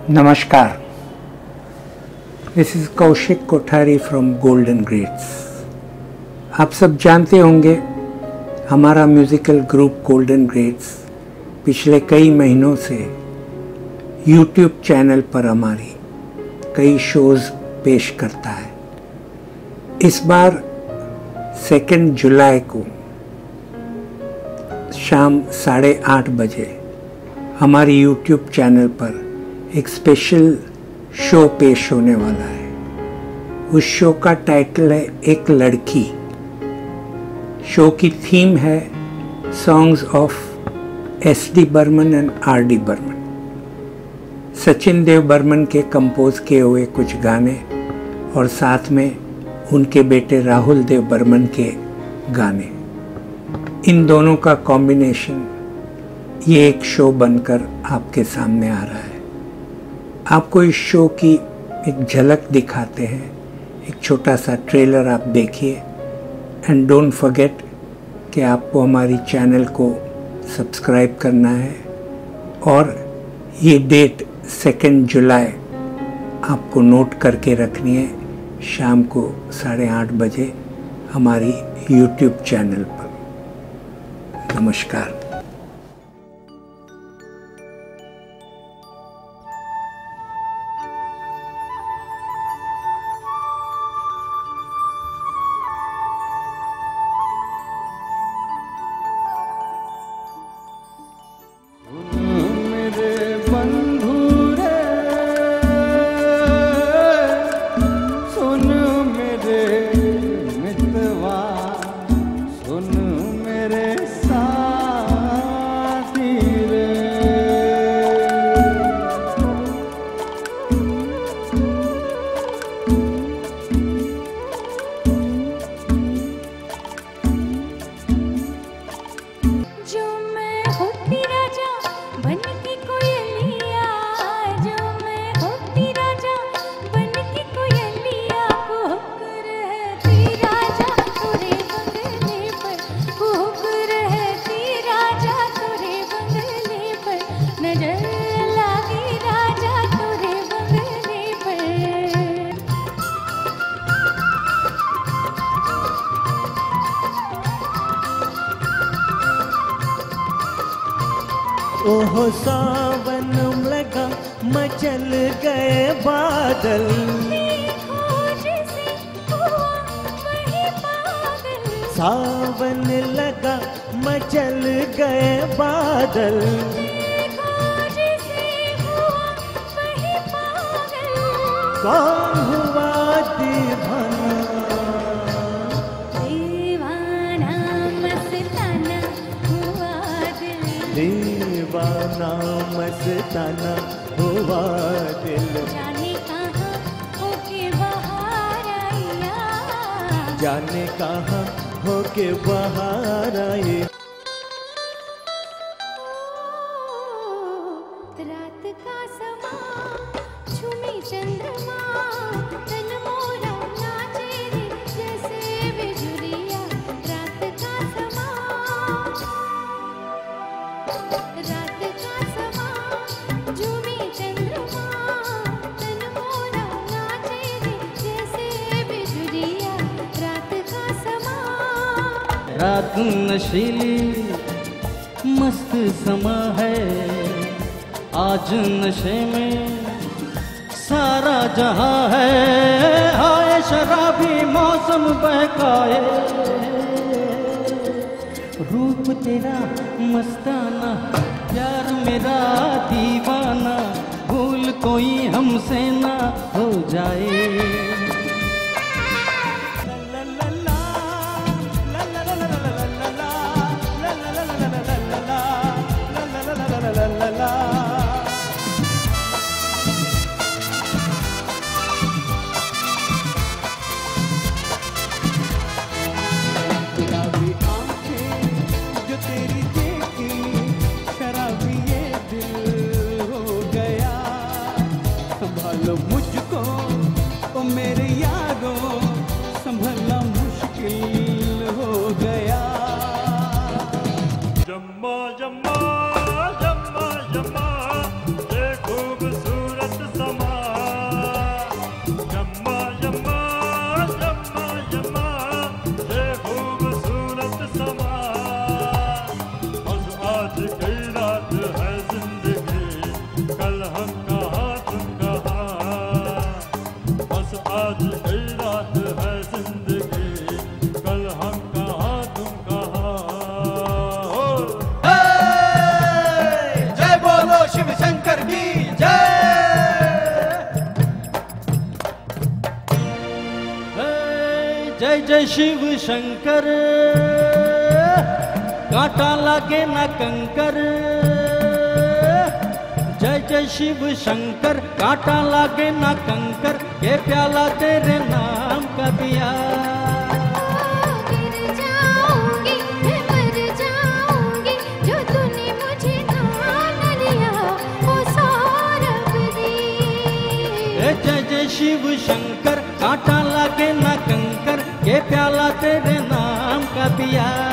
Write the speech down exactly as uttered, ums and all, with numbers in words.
नमस्कार, this is Kaushik Kothari from golden grades. आप सब जानते होंगे हमारा म्यूज़िकल ग्रुप गोल्डन ग्रेड्स पिछले कई महीनों से यूट्यूब चैनल पर हमारी कई शोज़ पेश करता है। इस बार सेकेंड जुलाई को शाम साढ़े आठ बजे हमारी यूट्यूब चैनल पर एक स्पेशल शो पेश होने वाला है। उस शो का टाइटल है एक लड़की। शो की थीम है songs of S D Burman and R D Burman. Sachin Dev Burman के कंपोज किए हुए कुछ गाने और साथ में उनके बेटे राहुल देव बर्मन के गाने, इन दोनों का कॉम्बिनेशन ये एक शो बनकर आपके सामने आ रहा है। आपको इस शो की एक झलक दिखाते हैं, एक छोटा सा ट्रेलर आप देखिए। एंड डोंट फॉरगेट कि आपको हमारी चैनल को सब्सक्राइब करना है और ये डेट सेकेंड जुलाई आपको नोट करके रखनी है, शाम को साढ़े आठ बजे हमारी यूट्यूब चैनल पर। नमस्कार। ओह सावन लगा मचल गए बादल, सावन लगा मचल गए बादल, कौन हुआ दीवाना, दीवाना मस्ताना हुआ दिल, दीवाना मस्ताना हुआ दिल। जाने कहाँ होके बाहर आया, जाने कहाँ होके बाहर आई। रात का समा झूमी चंद्रमा, तन मोरा नाचे रे जैसे बिजुरिया। रात का समा, रात का समा झूमी चंद्रमा, तन मोरा नाचे रे जैसे बिजुरिया। रात का समा, रात नशीली मस्त समा है, आज नशे में सारा जहां है। हाय शराबी मौसम बहकाए, रूप तेरा मस्ताना, प्यार मेरा दीवाना, भूल कोई हमसे ना हो जाए। गुलाबी आंखें जो तेरी देखी, शराबी ये दिल हो गया। संभालो मुझको ओ मेरे हम कहाँ तुम कहाँ, बस आज नई रात है जिंदगी, कल हम कहाँ तुम कहाँ। जय बोलो शिव शंकर की जय। जय जय शिव शंकर, कांटा लागे ना कंकर। जय जय शिव शंकर, कांटा लागे ना कंकर, ये प्याला तेरे नाम का पिया। गिर जाऊंगी मैं मर जाऊंगी, जो तूने मुझे ना लिया वो सौरभ दी। जय जय शिव शंकर, कांटा लागे ना कंकर, ये प्याला तेरे नाम का पिया।